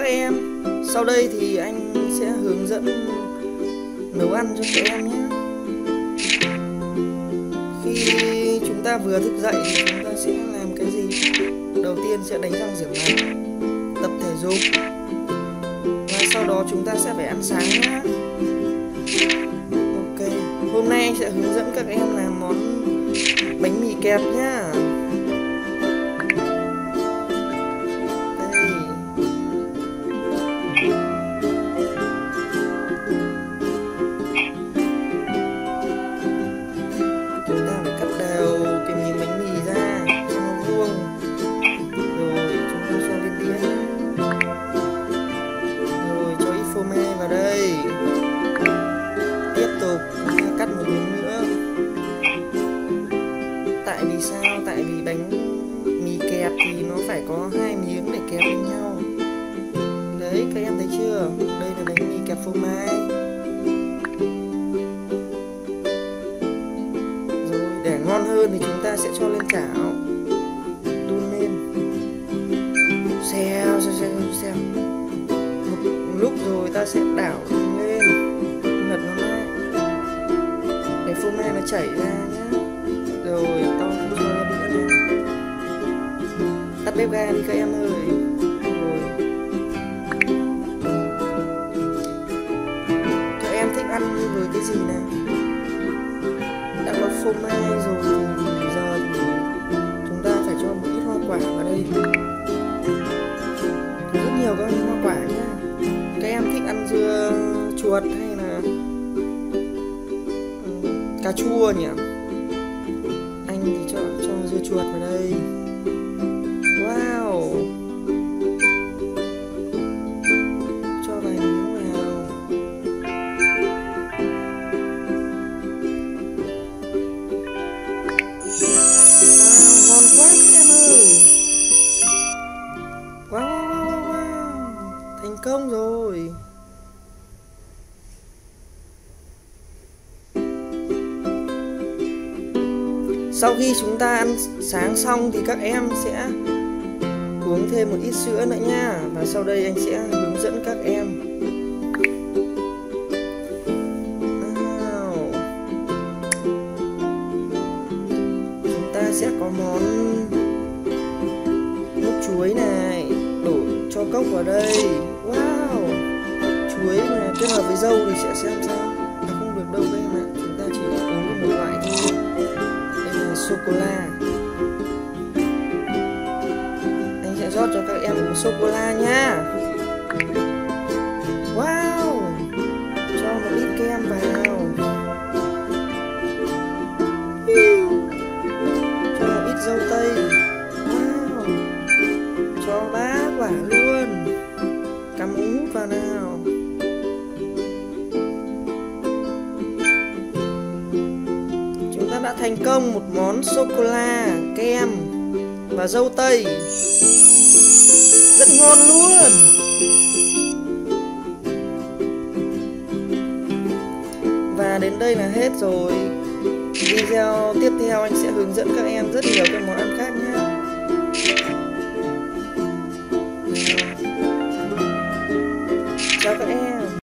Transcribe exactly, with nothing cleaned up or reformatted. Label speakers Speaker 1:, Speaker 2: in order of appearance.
Speaker 1: em. Sau đây thì anh sẽ hướng dẫn nấu ăn cho các em nhé. Khi chúng ta vừa thức dậy thì chúng ta sẽ làm cái gì? Đầu tiên sẽ đánh răng rửa mặt, tập thể dục, và sau đó chúng ta sẽ phải ăn sáng nhé. Ok, hôm nay anh sẽ hướng dẫn các em làm món bánh mì kẹp nhá. Vào đây, tiếp tục cắt một miếng nữa. Tại vì sao? Tại vì bánh mì kẹp thì nó phải có hai miếng để kẹp lên nhau. Đấy, các em thấy chưa? Đây là bánh mì kẹp phô mai. Rồi, để ngon hơn thì chúng ta sẽ cho lên chảo, đun lên, xèo xèo xèo xèo. Lúc rồi ta sẽ đảo lên, lật nó lại để phô mai nó chảy ra nhé. Rồi tao cho nó đĩa lên, tắt bếp ga đi các em ơi. Rồi các em thích ăn với cái gì nào? Đã có phô mai rồi thì giờ thì chúng ta phải cho một ít hoa quả vào đây, rất nhiều các hoa quả nhé. Các em thích ăn dưa chuột hay là um, cà chua nhỉ? Anh thì cho cho dưa chuột vào đây. Wow, cho vài miếng vào. Wow, ngon quá các em ơi. Wow, wow, wow, wow. Thành công rồi. Sau khi chúng ta ăn sáng xong thì các em sẽ uống thêm một ít sữa nữa nha. Và sau đây anh sẽ hướng dẫn các em. Wow. Chúng ta sẽ có món nước chuối này, đổ cho cốc vào đây. Wow, chuối mà kết hợp với dâu thì sẽ xem sao? À, không được đâu các em ạ. Chúng ta chỉ uống được một loại thôi. Đây là sô cô la. Anh sẽ rót cho các em một sô cô la nha. Wow, cho một ít kem vào, cho một ít dâu tây. Wow, cho bá quả luôn. Cắm ống hút vào nào. Chúng ta đã thành công một món sô-cô-la, kem và dâu tây. Rất ngon luôn. Và đến đây là hết rồi. Video tiếp theo anh sẽ hướng dẫn các em rất nhiều các món ăn khác nhé. Chào các em.